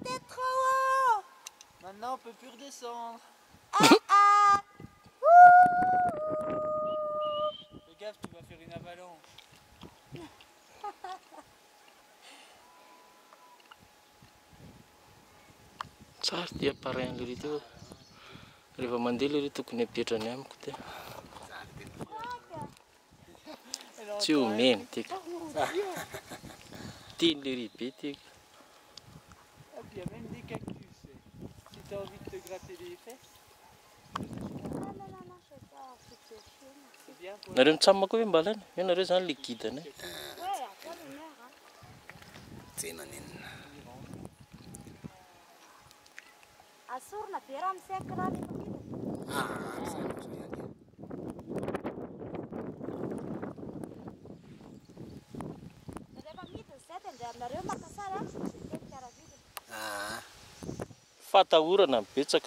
t'es trop haut. Maintenant, on peut plus redescendre. Fais gaffe, tu vas faire une avalanche. Tsara dia parain'ilay teo. Rehefa mandeha ilay tokony apetrany amiko dia. Tsy omeny tika. Tian'ilay ribe tika. Hop, il y a même des cactus. Si tu as envie de te gratter les fesses. C'est bien pour Nareo mitsamma koa hoe mbalany? Io nareo zany le guidany. Asorina be raha misaika raha rehefa midina izay dia andehanareo maka sara Fatahorana betsaka.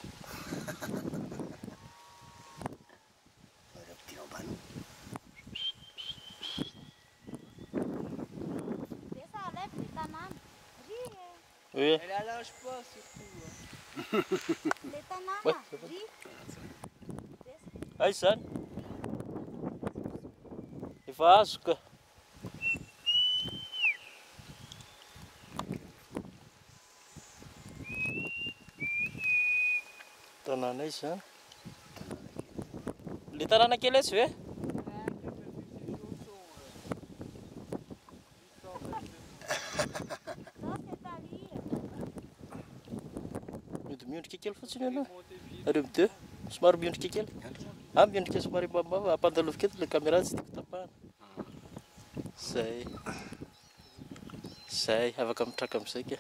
Oui. Elle allonge pas surtout. Les tanàna, ry. Ay zany. Efa azo ka. Tanàna izy zany. Le tanàna kely izy ve? Miondrika kely fotsiny aloha. Areo mideo somary miondrika kely. Miondrika somary mambava ampandalova keto le caméra tsy tiako tapahana. Zay. Zay afaka mitraka amin'izay ke.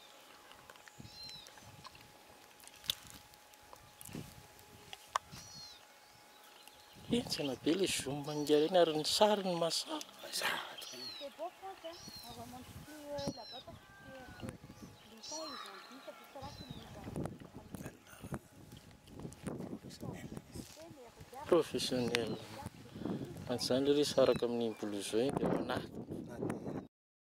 Tsena be le zoom mangary iny ary ny sary ny masara. C'est beau France, hein. On remonte plus là-bas parce que longtemps ils ont dit c'est pour cela qu'ils nous ont. Professionnel. An'izany le resy araka amin'ny blouson dia manahy.